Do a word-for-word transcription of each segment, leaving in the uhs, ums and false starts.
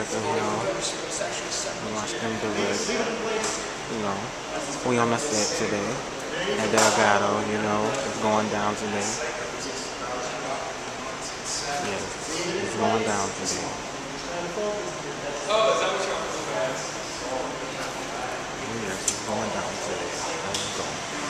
American Hill. Watch them do it. You know, we on the set today at Delgado. You know, it's going down today. Yes, it's going down today. Yes, it's going down today. Let's go.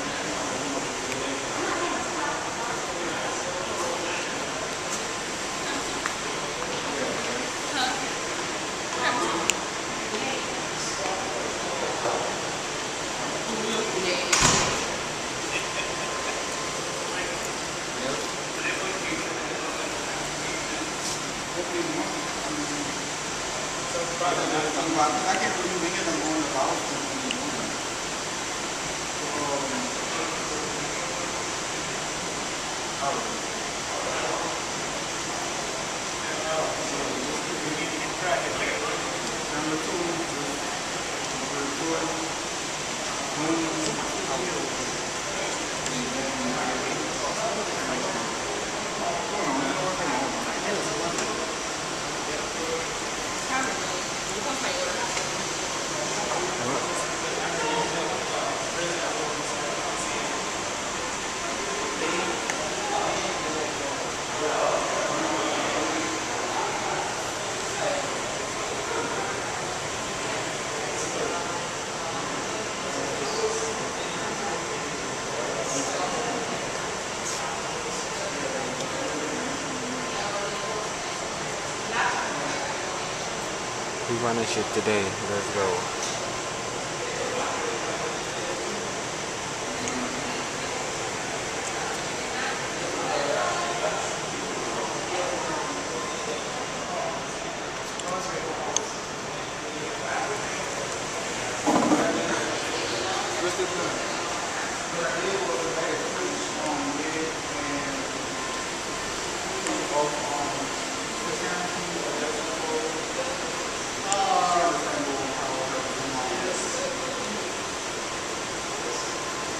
We running shit today. Let's go.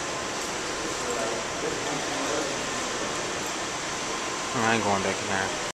I ain't going back in there.